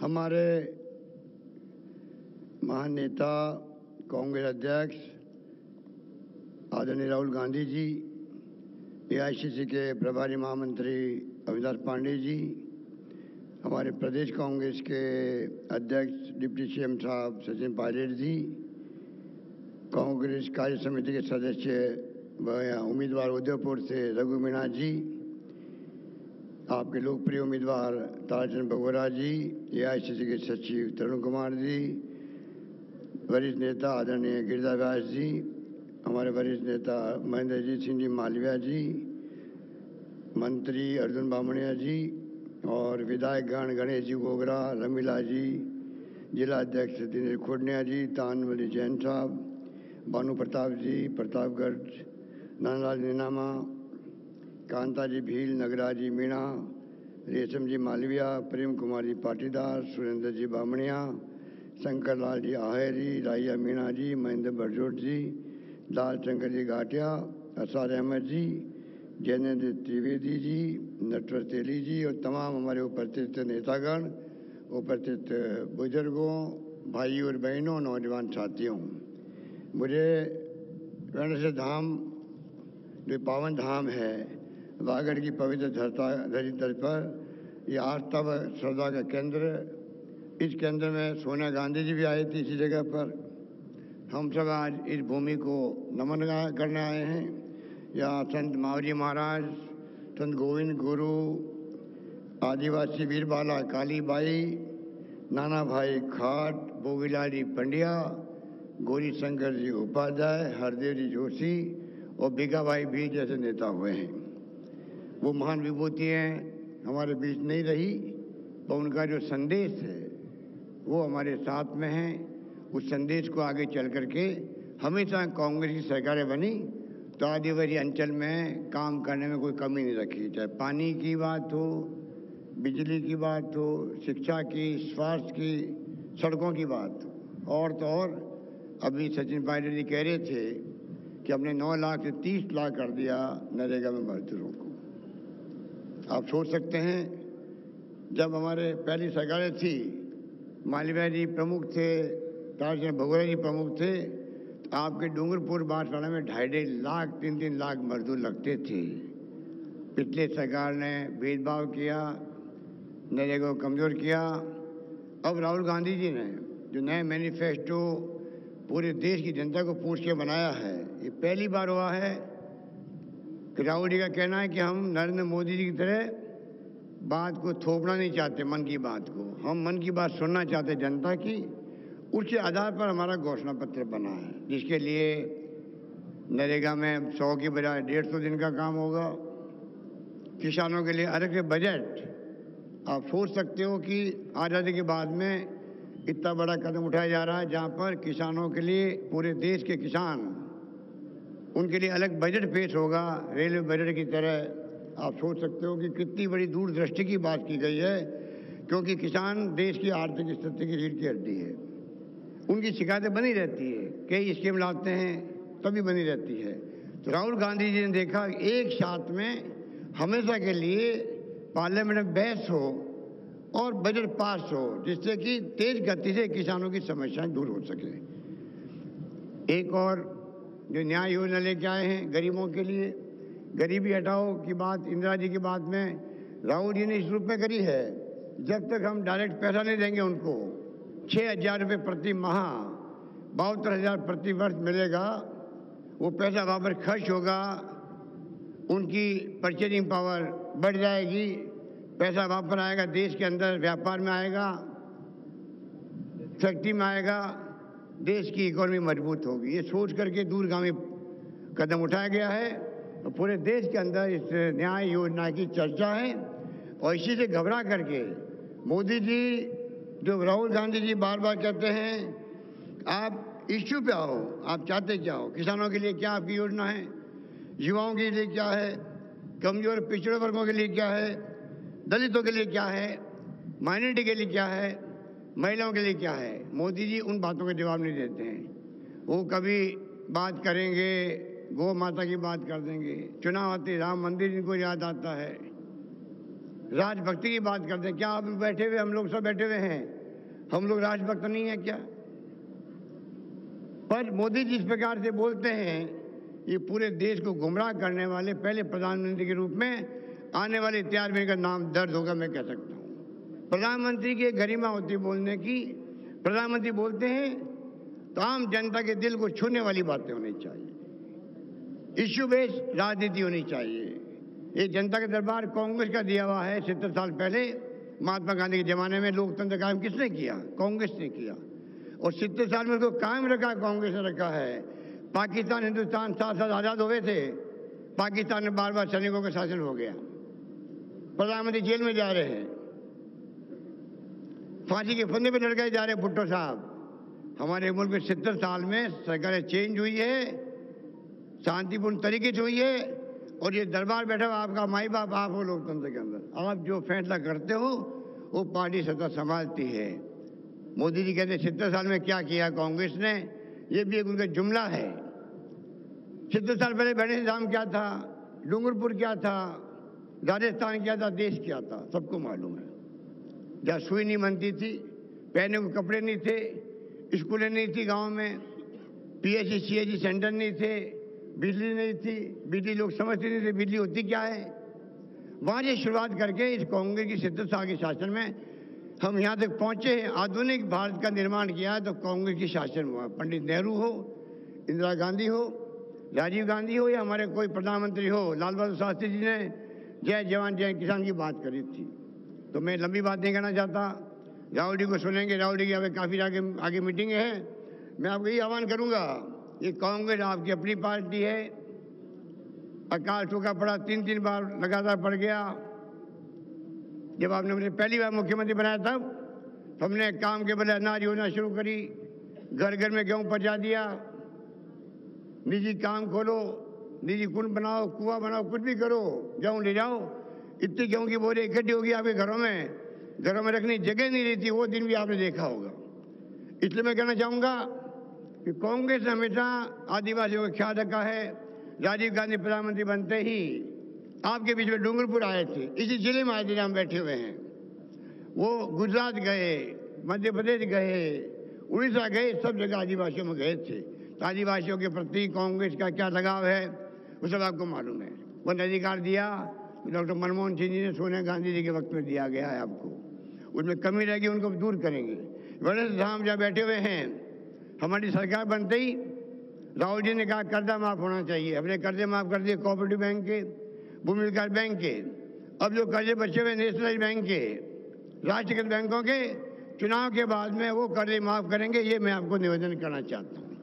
हमारे महान नेता कांग्रेस अध्यक्ष आदरणीय राहुल गांधी जी, एआईसीसी के प्रभारी महामंत्री अविनाश पांडे जी, हमारे प्रदेश कांग्रेस के अध्यक्ष डिप्टी सीएम साहब सचिन पायलट जी, कांग्रेस कार्य समिति के सदस्य व उम्मीदवार उदयपुर से रघु मीणा जी, आपके लोकप्रिय उम्मीदवार ताराचंद बघोरा जी, एआईसीसी के सचिव तरुण कुमार जी, वरिष्ठ नेता आदरणीय गिरिजा व्यास जी, हमारे वरिष्ठ नेता महेंद्रजीत सिंह जी मालविया जी, मंत्री अर्जुन बामणिया जी और विधायकगण गणेश जी गोगरा, रमीला जी, जिला अध्यक्ष दिनेश खोडनिया जी, तानवली जैन साहब, भानु प्रताप जी, प्रतापगढ़, नानलाल नीनामा, कांता जी भील, नगराज जी मीणा, रेशम जी मालविया, प्रेम कुमार जी पाटीदार, सुरेंद्र जी बामणिया, शंकर लाल जी आहेरी, राइया मीणा जी, महेंद्र बरजोट जी, लाल शंकर जी घाटिया, असार अहमद जी, जैनेन्द्र त्रिवेदी जी, नटवर तेली जी और तमाम हमारे उपस्थित नेतागण, उपस्थित बुजुर्गों, भाइयों और बहनों, नौजवान साथियों, मुझे वेणुसे धाम जो पावन धाम है, वागड़ की पवित्र धरती पर यह आस्था व श्रद्धा का केंद्र, इस केंद्र में सोनिया गांधी जी भी आए थे इसी जगह पर। हम सब आज इस भूमि को नमन करने आए हैं। यहाँ संत मावजी महाराज, संत गोविंद गुरु, आदिवासी वीरबाला कालीबाई, नाना भाई खाट, बोगीलाल पंड्या, गौरी शंकर जी उपाध्याय, हरदेव जी जोशी और भिगा भाई भी जैसे नेता हुए हैं। वो महान विभूतियाँ हमारे बीच नहीं रही, पर उनका जो संदेश है वो हमारे साथ में है। उस संदेश को आगे चल करके हमेशा कांग्रेस की सरकारें बनी तो आदिवासी अंचल में काम करने में कोई कमी नहीं रखी, चाहे पानी की बात हो, बिजली की बात हो, शिक्षा की, स्वास्थ्य की, सड़कों की बात हो। और तो और अभी सचिन पायलट जी कह रहे थे कि हमने 9 लाख से 30 लाख कर दिया नरेगा में मजदूरों को। आप सोच सकते हैं, जब हमारे पहली सरकारें थी, मालविया जी प्रमुख थे, ताराचंद बघोरा जी प्रमुख थे, तो आपके डूंगरपुर बांसवाड़ा में 2.5 लाख 3-3 लाख मजदूर लगते थे। पिछले सरकार ने भेदभाव किया, नरेगा को कमज़ोर किया। अब राहुल गांधी जी ने जो नया मैनिफेस्टो पूरे देश की जनता को पूछ के बनाया है, ये पहली बार हुआ है कि राहुल जी का कहना है कि हम नरेंद्र मोदी जी की तरह बात को थोपना नहीं चाहते, मन की बात को हम मन की बात सुनना चाहते जनता की। उसके आधार पर हमारा घोषणा पत्र बना है, जिसके लिए नरेगा में 100 की बजाय 150 दिन का काम होगा। किसानों के लिए अलग से बजट। आप सोच सकते हो कि आज़ादी के बाद में इतना बड़ा कदम उठाया जा रहा है, जहाँ पर किसानों के लिए, पूरे देश के किसान, उनके लिए अलग बजट पेश होगा, रेलवे बजट की तरह। आप सोच सकते हो कि कितनी बड़ी दूरदृष्टि की बात की गई है, क्योंकि किसान देश की आर्थिक स्थिति की रीढ़ की हड्डी है। उनकी शिकायतें बनी रहती है, कई स्कीम लाते हैं तभी बनी रहती है। तो राहुल गांधी जी ने देखा एक साथ में हमेशा के लिए पार्लियामेंट में बहस हो और बजट पास हो, जिससे कि तेज गति से किसानों की समस्याएं दूर हो सके। एक और जो न्याय योजना लेके आए हैं गरीबों के लिए, गरीबी हटाओ की बात इंदिरा जी की बात में राहुल जी ने इस रूप में करी है, जब तक हम डायरेक्ट पैसा नहीं देंगे उनको 6,000 रुपये प्रति माह, 72,000 प्रति वर्ष मिलेगा, वो पैसा वहाँ पर खर्च होगा, उनकी परचेजिंग पावर बढ़ जाएगी, पैसा वहाँ पर आएगा, देश के अंदर व्यापार में आएगा, फैक्ट्री में आएगा, देश की इकोनॉमी मजबूत होगी। ये सोच करके दूरगामी कदम उठाया गया है। तो पूरे देश के अंदर इस न्याय योजना की चर्चा है और इसी से घबरा करके मोदी जी, जो राहुल गांधी जी बार बार कहते हैं आप इश्यू पे आओ, आप चाहते क्या हो, किसानों के लिए क्या आपकी योजना है, युवाओं के लिए क्या है, कमजोर पिछड़े वर्गों के लिए क्या है, दलितों के लिए क्या है, माइनॉरिटी के लिए क्या है, महिलाओं के लिए क्या है। मोदी जी उन बातों के जवाब नहीं देते हैं। वो कभी बात करेंगे गौ माता की बात कर देंगे, चुनाव आते राम मंदिर इनको याद आता है, राजभक्ति की बात करते हैं। क्या आप बैठे हुए, हम लोग सब बैठे हुए हैं, हम लोग राजभक्त नहीं है क्या? पर मोदी जी इस प्रकार से बोलते हैं, ये पूरे देश को गुमराह करने वाले पहले प्रधानमंत्री के रूप में आने वाले इतिहास में इनका नाम दर्ज होगा, मैं कह सकता हूँ। प्रधानमंत्री की गरिमा होती है बोलने की। प्रधानमंत्री बोलते हैं तो आम जनता के दिल को छूने वाली बातें होनी चाहिए, इश्यू बेस्ड राजनीति होनी चाहिए। ये जनता के दरबार कांग्रेस का दिया हुआ है। 70 साल पहले महात्मा गांधी के जमाने में लोकतंत्र कायम किसने किया? कांग्रेस ने किया। और 70 साल में उसको कायम रखा, कांग्रेस ने रखा है। पाकिस्तान हिंदुस्तान 7 साल आज़ाद हुए थे, पाकिस्तान में बार बार सैनिकों का शासन हो गया, प्रधानमंत्री जेल में जा रहे हैं, फांसी के फंदे पे लटकाए जा रहे हैं भुट्टो साहब। हमारे मुल्क में 70 साल में सरकारें चेंज हुई है, शांतिपूर्ण तरीके से हुई है, और ये दरबार बैठा हुआ आपका माई बाप आप हो लोकतंत्र के अंदर। आप जो फैसला करते हो वो पार्टी सत्ता संभालती है। मोदी जी कहते हैं 70 साल में क्या किया कांग्रेस ने, ये भी एक उनका जुमला है। 70 साल पहले बैठे निजाम क्या था, डूंगरपुर क्या था, राजस्थान क्या था, देश क्या था, सबको मालूम है। जहाँ सुई नहीं बनती थी, पहने को कपड़े नहीं थे, स्कूलें नहीं थी गांव में, पीएचसी सीएचसी सेंटर नहीं थे, बिजली नहीं थी, बिजली लोग समझते नहीं थे बिजली होती क्या है। वहाँ से शुरुआत करके इस कांग्रेस की 70 साल के शासन में हम यहाँ तक पहुँचे हैं। आधुनिक भारत का निर्माण किया है तो कांग्रेस की शासन हुआ। पंडित नेहरू हो, इंदिरा गांधी हो, राजीव गांधी हो, या हमारे कोई प्रधानमंत्री हो, लाल बहादुर शास्त्री जी ने जय जवान जय किसान की बात करी थी। तो मैं लंबी बात नहीं करना चाहता, राहुल जी को सुनेंगे। राहुल जी की अभी काफ़ी आगे मीटिंग है। मैं आपको यही आह्वान करूँगा, ये कांग्रेस आपकी अपनी पार्टी है। अकाल सूखा पड़ा, 3 बार लगातार पड़ गया। जब आपने मुझे पहली बार मुख्यमंत्री बनाया तब हमने काम के बदले अनाज योजना शुरू करी, घर घर में गेहूँ पहुँचा दिया। निजी काम खोलो, निजी कुंड बनाओ, कुआं बनाओ, कुछ भी करो, गेहूँ ले जाओ। इतनी गेहूँ की बोरी इकट्ठी होगी आपके घरों में रखने की जगह नहीं रहती, वो दिन भी आपने देखा होगा। इसलिए मैं कहना चाहूँगा कि कांग्रेस ने हमेशा आदिवासियों का ख्याल रखा है। राजीव गांधी प्रधानमंत्री बनते ही आपके बीच में डूंगरपुर आए थे, इसी जिले में आए थे हम बैठे हुए हैं। वो गुजरात गए, मध्य प्रदेश गए, उड़ीसा गए, सब जगह आदिवासियों में गए थे। तो आदिवासियों के प्रति कांग्रेस का क्या लगाव है वो सब आपको मालूम है। वन अधिकार दिया डॉक्टर मनमोहन सिंह जी ने सोनिया गांधी जी के वक्त में दिया गया है आपको, उसमें कमी रहेगी उनको दूर करेंगे। वरिष्ठ साहब जहाँ बैठे हुए हैं, हमारी सरकार बनते ही राहुल जी ने कहा कर्जा माफ होना चाहिए। अपने कर्जे माफ कर दिए कोऑपरेटिव बैंक के, भूमि विकास बैंक के। अब जो कर्जे बचे हुए नेशनलाइज बैंक के, राष्ट्रीयकृत बैंकों के, चुनाव के बाद में वो कर्जे माफ करेंगे। ये मैं आपको निवेदन करना चाहता हूँ,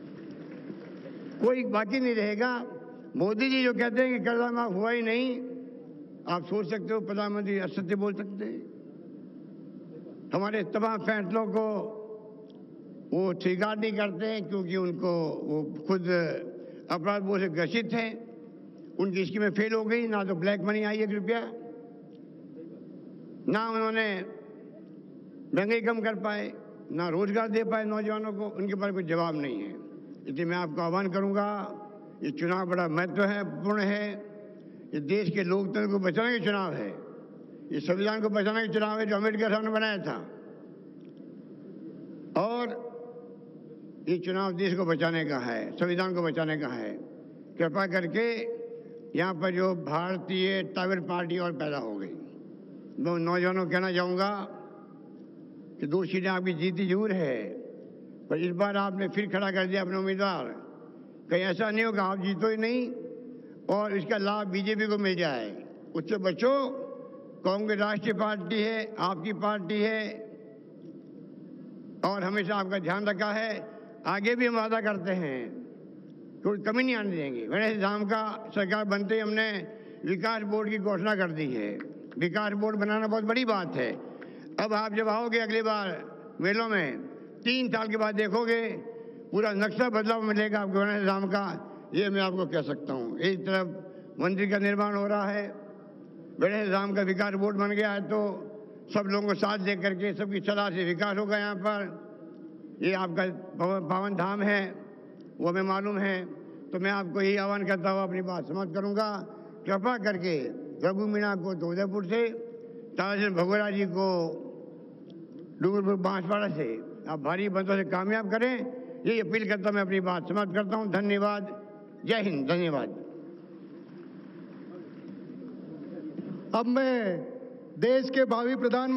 कोई बाकी नहीं रहेगा। मोदी जी जो कहते हैं कि कर्जा माफ हुआ ही नहीं, आप सोच सकते हो प्रधानमंत्री असत्य बोल सकते हैं? हमारे तमाम फैसलों को वो स्वीकार नहीं करते हैं क्योंकि उनको वो खुद अपराध बोझ से ग्रसित हैं। उनकी स्कीमें फेल हो गई, ना तो ब्लैक मनी आई 1 रुपया, ना उन्होंने महंगाई कम कर पाए, ना रोजगार दे पाए नौजवानों को। उनके पास कोई जवाब नहीं है। इसलिए मैं आपको आह्वान करूंगा, ये चुनाव बड़ा महत्वपूर्ण है। ये देश के लोकतंत्र को बचाने का चुनाव है, ये संविधान को बचाने का चुनाव है जो अम्बेडकर साहब ने बनाया था। और ये चुनाव देश को बचाने का है, संविधान को बचाने का है। कृपा करके यहाँ पर जो भारतीय टाइगर पार्टी और पैदा हो गई, मैं नौजवानों को कहना चाहूँगा कि 2 सीटें आपकी जीती जरूर है, पर इस बार आपने फिर खड़ा कर दिया अपने उम्मीदवार। कहीं ऐसा नहीं होगा आप जीतो ही नहीं और इसका लाभ बीजेपी को मिल जाए, उससे बचो। कांग्रेस राष्ट्रीय पार्टी है, आपकी पार्टी है, और हमेशा आपका ध्यान रखा है। आगे भी हम वादा करते हैं, कोई कमी नहीं आने देंगे। गणेश धाम का सरकार बनते ही हमने विकास बोर्ड की घोषणा कर दी है। विकास बोर्ड बनाना बहुत बड़ी बात है। अब आप जब आओगे अगली बार मेलों में, 3 साल के बाद देखोगे पूरा नक्शा बदलाव मिलेगा आपको गणेश धाम का, ये मैं आपको कह सकता हूँ। एक तरफ मंदिर का निर्माण हो रहा है, गणेश धाम का विकास बोर्ड बन गया है, तो सब लोगों को साथ दे करके सबकी सलाह से विकास होगा यहाँ पर। ये आपका पावन धाम है, वो हमें मालूम है। तो मैं आपको यही आह्वान करता हुआ अपनी बात समाप्त करूँगा। कृपा करके रघु मीणा को तो उदयपुर से ताराचंद भगोरा जी को डूंगरपुर बांसवाड़ा से आप भारी मतों से कामयाब करें, ये अपील करता मैं अपनी बात समाप्त करता हूं। धन्यवाद। जय हिंद। धन्यवाद। अब मैं देश के भावी प्रधान